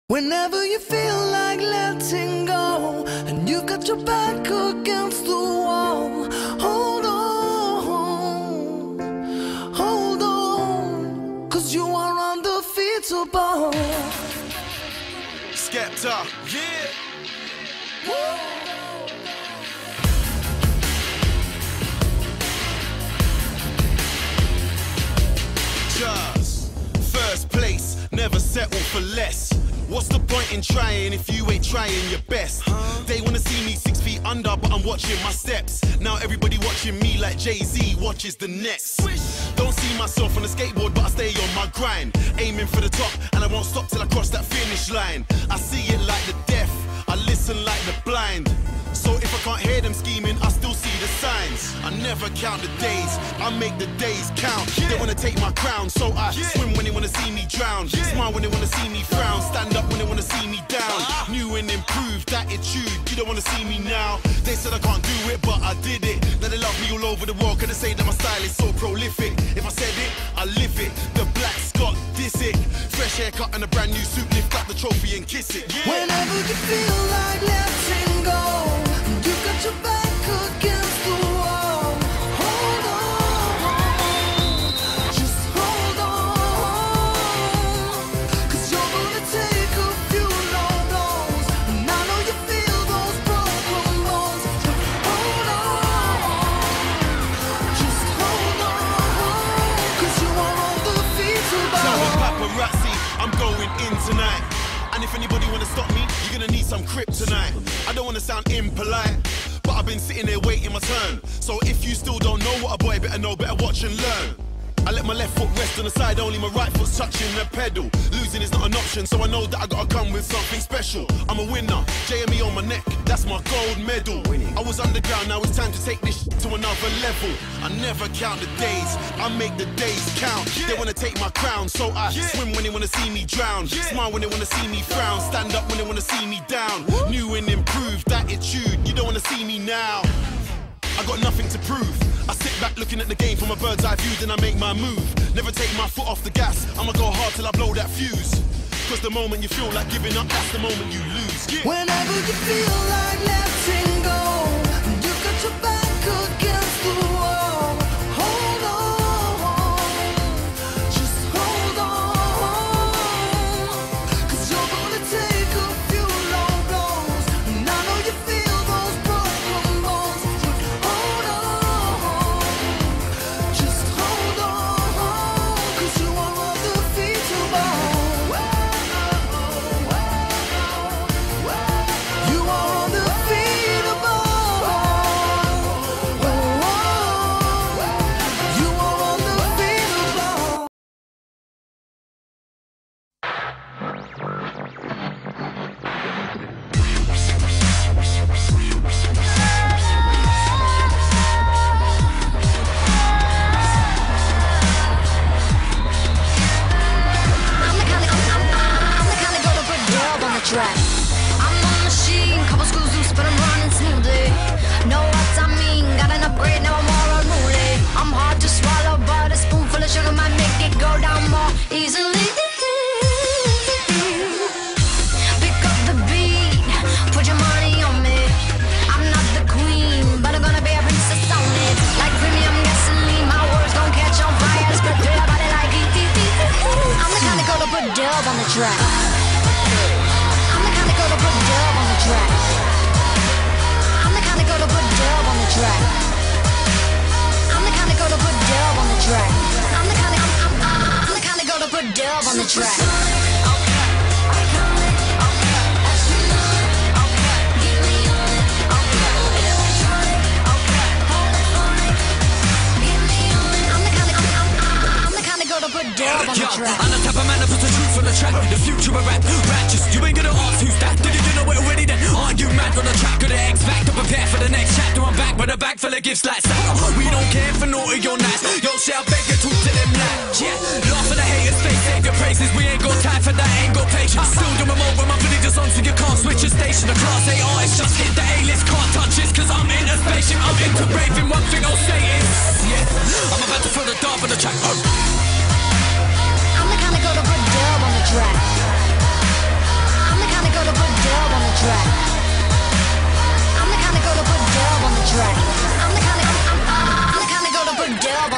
Whenever you feel like letting go, and you've got your back against the wall, hold on, cause you are undefeatable. Skepta, yeah. Woo. Just first place, never settle for less. What's the point in trying if you ain't trying your best? They wanna see me 6 feet under, but I'm watching my steps. Now everybody watching me like Jay-Z watches the Nets. Don't see myself on a skateboard, but I stay on my grind, aiming for the top, and I won't stop till I cross that finish line. I see it like the deaf, I listen like the blind. So if I can't hear them scheming, I still see the signs. I never count the days, I make the days count. They wanna take my crown, so I swim when they wanna see me drown. Smile when they wanna see me frown, stand up when they wanna see me down. New and improved attitude, you don't wanna see me now. They said I can't do it, but I did it. Now they love me all over the world, cause they say that my style is so prolific. If I said it, I live it. The black Scott, diss it. Fresh haircut and a brand new suit, lift up the trophy and kiss it. Whenever you feel like letting go, you got your back against the wall. Hold on, just hold on, cause you're gonna take a few long blows, and I know you feel those broken bones. Hold on, just hold on, cause you are undefeatable. Tell the paparazzi I'm going in tonight. And if anybody wanna stop me, you're gonna need some kryptonite. I don't wanna sound impolite, but I've been sitting there waiting my turn. So if you still don't know what a boy better know, better watch and learn. I let my left foot rest on the side only, my right foot's touching the pedal. Losing is not an option, so I know that I gotta come with something special. I'm a winner, JME on my neck, that's my gold medal. I was underground, now it's time to take this to another level. I never count the days, I make the days count. They wanna take my crown, so I swim when they wanna see me drown. Smile when they wanna see me frown, stand up when they wanna see me down. New and improved attitude, you don't wanna see me now. I got nothing to prove. I sit back looking at the game from a bird's eye view, then I make my move. Never take my foot off the gas, I'ma go hard till I blow that fuse. Cause the moment you feel like giving up, that's the moment you lose. Whenever you feel like letting go, you got your back against the wall. Hold on, just hold on, cause you're gonna take a few long blows, and I know you feel those broken bones. Hold on, just hold on, cause you are undefeatable. You are undefeatable. You are undefeatable. Track. I'm on a machine, couple screws loose, but I'm running smoothly. Know what I mean, got an upgrade, now I'm more unruly. I'm hard to swallow, but a spoonful of sugar might make it go down more easily. Pick up the beat, put your money on me. I'm not the queen, but I'm gonna be a princess on it. Like premium gasoline, my words gon' catch on fire. Spread through your body like I'm the kind of girl to put dub on the track. I'm the kind of girl to put dub on the track. I'm the kind of girl to put dub on the track. I'm the kind of girl to put dub on the track. I'm the kind of girl to put dub on the track. I'm the type of man that puts the truth on the track. The future of rap, ratchets. You ain't gonna ask who's that. Did you know it already then? Are you mad on the track of the X Factor? Prepare for the next chapter. I'm back with a bag full of gifts like Santa. We don't care for naughty or nice. Yo, say I beg you, talk to them like, yeah. Laugh at the haters, face take your praises. We ain't got time for that, ain't got patience. Still doing more when my video just on, so you can't switch your station. The class A artist just hit the A-list, can't touch this, cause I'm in a spaceship. I'm into raving, one thing I'll say is, yeah, I'm about to throw the dart on the track. I'm the kind of girl to put dub on the track.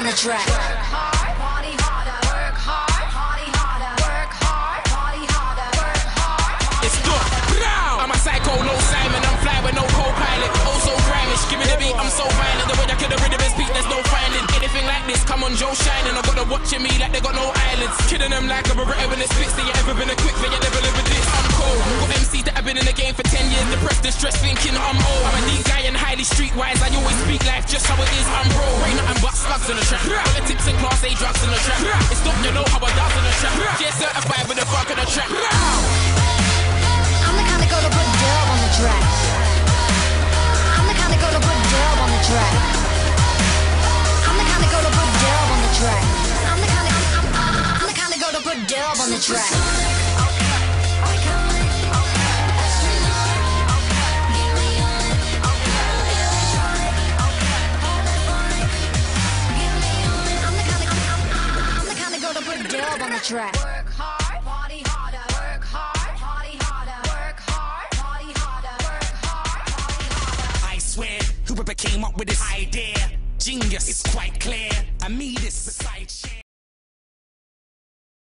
the track. Work hard, party harder. Work hard, party harder. Work hard, party harder. Work hard. It's good. I'm a psycho, no Simon. I'm fly with no co-pilot. Oh, so grimish. Give me the beat, I'm so violent. The way I kill the rhythm and speak, there's no finding. Anything like this, come on, Joe shining. I got them watching me like they got no eyelids. Kidding them like a Beretta when it spits. They ain't ever been a quick, they ain't never lived with this. I'm cold. Got MCs that have been in the game for 10 years. Depressed and stressed, thinking I'm old. I'm a neat guy and highly streetwise. I always speak life just how it is. I'm bro. Ain't nothing but slugs in the trap. Politics and class A drugs in the trap. It's not, you know how I dance in the trap. Get certified with the fuck in the trap. I'm the kind of girl to put dub on the track. I'm the kind of girl to put dub on the track. I'm the kind of girl to put dub on the track. I'm the kind of girl to put dub on the track. Dub on the track. Work hard, party harder. Work hard, party harder. Work hard, party harder. Work hard, party harder. I swear, whoever came up with this idea, genius, it's quite clear. I mean this beside shit.